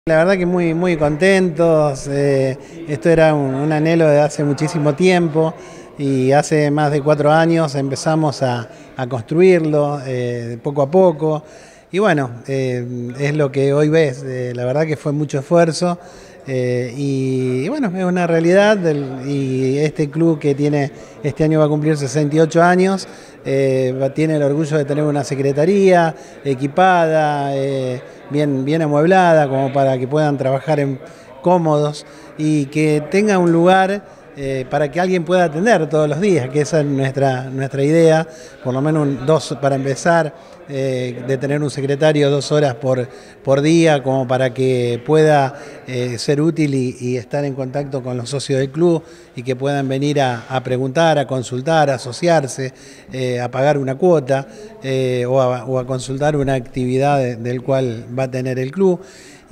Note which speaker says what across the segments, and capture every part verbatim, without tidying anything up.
Speaker 1: La verdad que muy, muy contentos, eh, esto era un, un anhelo de hace muchísimo tiempo y hace más de cuatro años empezamos a, a construirlo eh, poco a poco y bueno, eh, es lo que hoy ves, eh, la verdad que fue mucho esfuerzo eh, y, y bueno, es una realidad del, y este club que tiene, este año va a cumplir sesenta y ocho años, eh, tiene el orgullo de tener una secretaría equipada, eh, bien, bien amueblada, como para que puedan trabajar en, cómodos y que tenga un lugar eh, para que alguien pueda atender todos los días, que esa es nuestra, nuestra idea, por lo menos un, dos para empezar, eh, de tener un secretario dos horas por, por día, como para que pueda eh, ser útil y, y estar en contacto con los socios del club y que puedan venir a, a preguntar, a consultar, a asociarse, eh, a pagar una cuota eh, o, a, o a consultar una actividad de, del cual va a tener el club.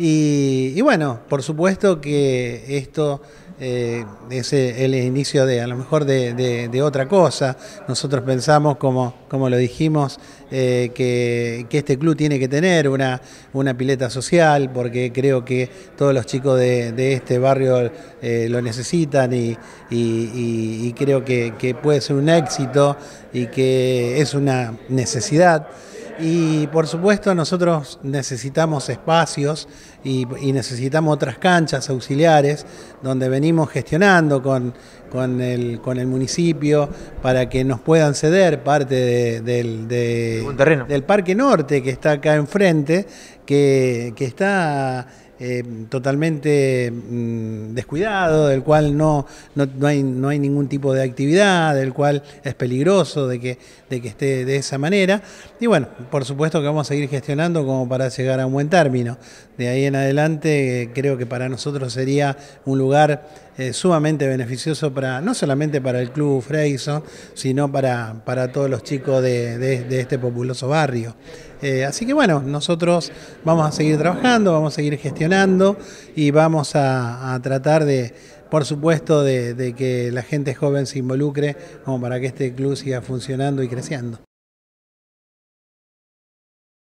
Speaker 1: Y, y bueno, por supuesto que esto eh, es el inicio de a lo mejor de, de, de otra cosa. Nosotros pensamos, como, como lo dijimos, eh, que, que este club tiene que tener una, una pileta social, porque creo que todos los chicos de, de este barrio eh, lo necesitan y, y, y, y creo que, que puede ser un éxito y que es una necesidad. Y por supuesto nosotros necesitamos espacios y, y necesitamos otras canchas auxiliares donde venimos gestionando con, con, el, con el municipio para que nos puedan ceder parte de, del, de, del Parque Norte que está acá enfrente, que, que está Eh, totalmente mmm, descuidado, del cual no, no, no, hay, no hay ningún tipo de actividad, del cual es peligroso de que, de que esté de esa manera. Y bueno, por supuesto que vamos a seguir gestionando como para llegar a un buen término. De ahí en adelante eh, creo que para nosotros sería un lugar eh, sumamente beneficioso, para no solamente para el Club Freyson, sino para, para todos los chicos de, de, de este populoso barrio. Eh, así que bueno, nosotros vamos a seguir trabajando, vamos a seguir gestionando y vamos a, a tratar de, por supuesto, de, de que la gente joven se involucre como para que este club siga funcionando y creciendo.